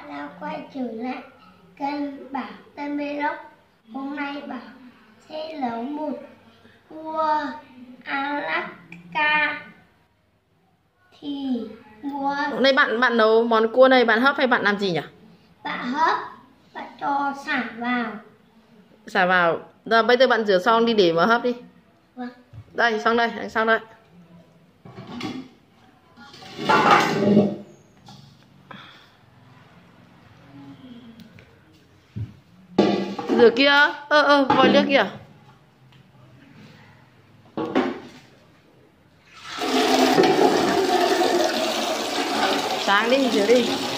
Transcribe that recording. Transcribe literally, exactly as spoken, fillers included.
đã quay trở lại kênh Bảo Tân Vlog. Hôm nay Bảo sẽ nấu một cua Alaska. Thì mua Đây bạn bạn nấu món cua này bạn hấp hay bạn làm gì nhỉ? bạn hấp, bạn cho xả vào. Xả vào. Rồi bây giờ bạn rửa xong đi để mà hấp đi. Vâng. Đây, sang đây, anh sang đây. Rửa kia, ơ ơ vòi nước kìa. Sáng đi, rửa đi.